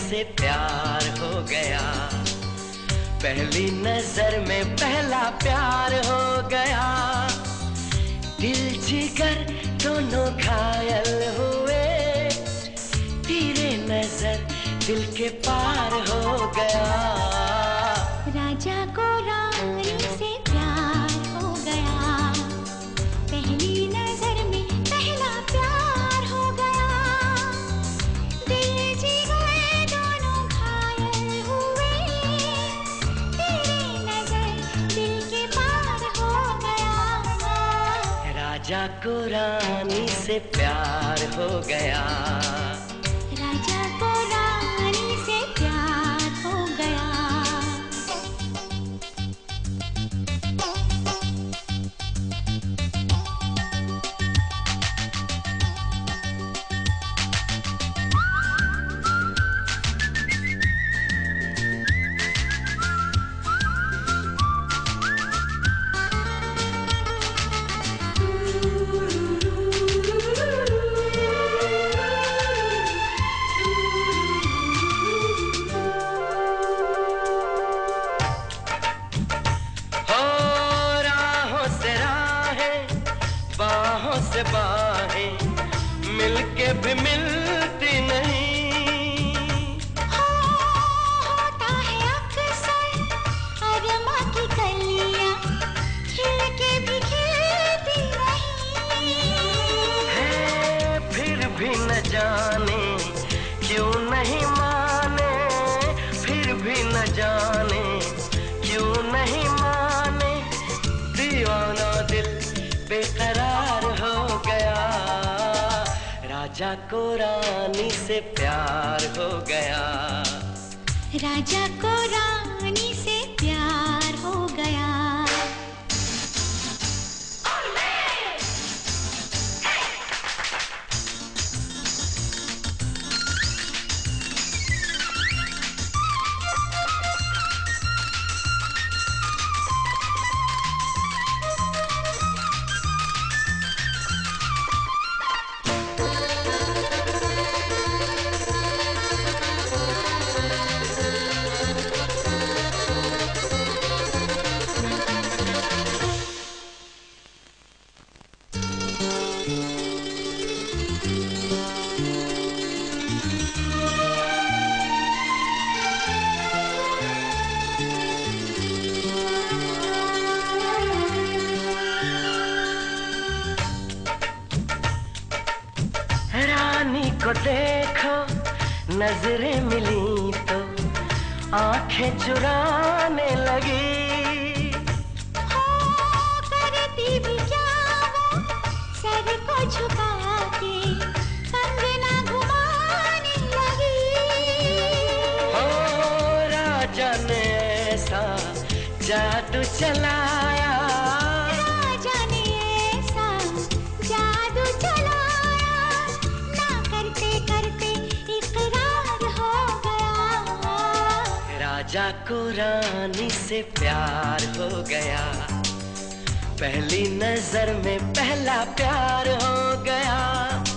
से प्यार हो गया, पहली नजर में पहला प्यार हो गया। दिल जिगर दोनों घायल हुए, तेरे नजर दिल के पार हो गया। राजा को रानी से प्यार हो गया, पहली नजर में पहला प्यार हो गया। दिल जिगर दोनों घायल हुए, तेरी नजर दिल के पार हो गया। राजा को रानी से प्यार हो गया, राजा को रानी से प्यार हो गया। बाहों से बाहें मिलके भी मिलती नहीं। होता है अक्सर अरमा की कलियां खिल के भी खिलती नहीं। है फिर भी न जाने क्यों नहीं माने, फिर भी न जाने क्यों नहीं माने। दीवाना दिल बेकरार हो गया, राजा को रानी से प्यार हो गया, राजा को रानी से प्यार हो गया। रानी को देखो नजरें मिली तो आंखें चुराने लगी। करती भी क्या वो सर को झुका के कंगना घुमाने लगी। राजा ने ऐसा जादू चलाया, राजा को रानी से प्यार हो गया, पहली नजर में पहला प्यार हो गया।